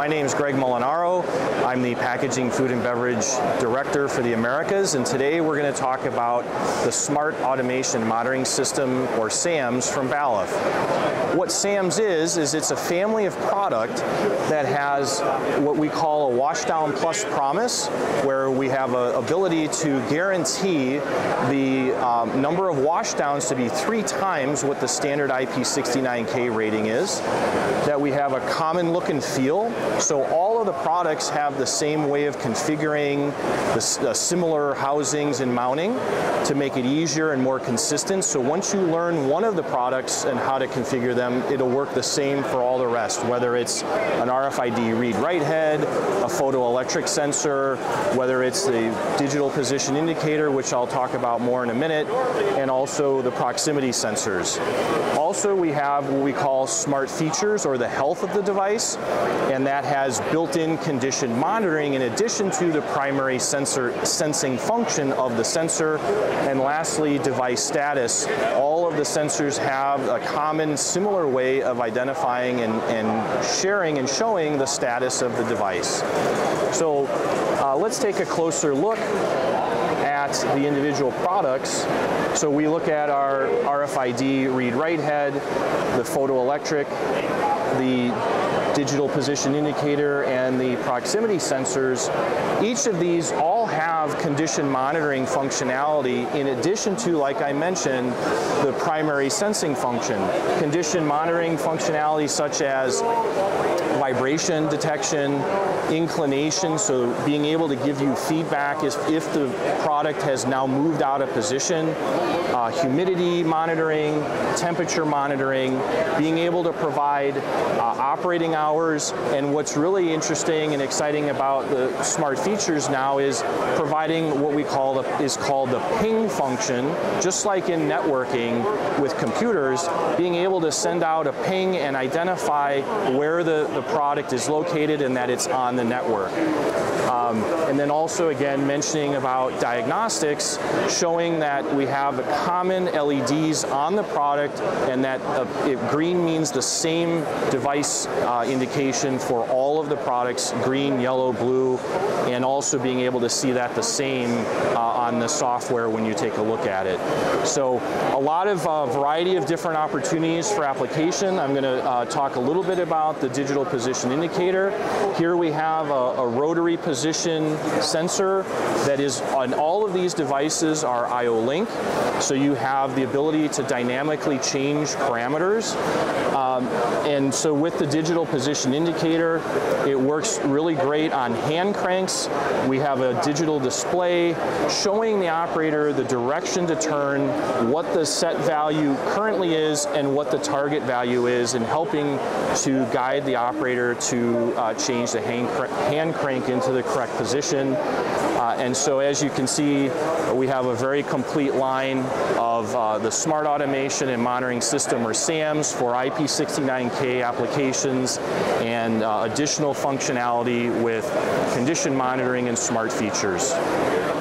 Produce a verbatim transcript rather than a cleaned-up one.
name is Greg Molinaro. I'm the Packaging, Food, and Beverage Director for the Americas, and today we're going to talk about the Smart Automation Monitoring System, or SAMS, from Balluff. What SAMS is, is it's a family of product that has what we call a washdown plus promise, where we have an ability to guarantee the um, number of washdowns to be three times what the standard I P sixty-nine K rating is, that we have a common look and feel, so all of the products have the same way of configuring the uh, similar housings and mounting to make it easier and more consistent. So once you learn one of the products and how to configure them, it'll work the same for all the rest, whether it's an R F I D read-write head, a photoelectric sensor, whether it's the digital position indicator, which I'll talk about more in a minute, and also the proximity sensors. Also, we have what we call smart features, or the health of the device, and that has built-in condition monitoring in addition to the primary sensor sensing function of the sensor. And lastly, device status. All of the sensors have a common, similar way of identifying and, and sharing and showing the status of the device. So uh, let's take a closer look at the individual products. So we look at our R F I D read-write head, the photoelectric, the digital position indicator, and the proximity sensors. Each of these all have condition monitoring functionality in addition to, like I mentioned, the primary sensing function. Condition monitoring functionality such as vibration detection, inclination, so being able to give you feedback if, if the product has now moved out of position, uh, humidity monitoring, temperature monitoring, being able to provide uh, operating hours, and what's really interesting and exciting about the smart features now is providing what we call the, is called the ping function, just like in networking with computers, being able to send out a ping and identify where the, the product is located and that it's on the network. Um, and then also, again, mentioning about diagnostics, showing that we have common L E Ds on the product, and that uh, it, green means the same device uh, indication for all of the products, green, yellow, blue, and also being able to see that the same uh, on the software when you take a look at it. So a lot of uh, variety of different opportunities for application. I'm going to uh, talk a little bit about the digital position indicator. Here we have a, a rotary position sensor that is on all of these devices are I O link, so you have the ability to dynamically change parameters. Um, and so with the digital position indicator, it works really great on hand cranks. We have a digital display showing the operator the direction to turn, what the set value currently is, and what the target value is, and helping to guide the operator to uh, change the hand, cr hand crank into the correct position. Uh, and so as you can see, we have a very complete line of uh, the Smart Automation and Monitoring System, or SAMS, for I P sixty-nine K applications, and uh, additional functionality with condition monitoring and smart features.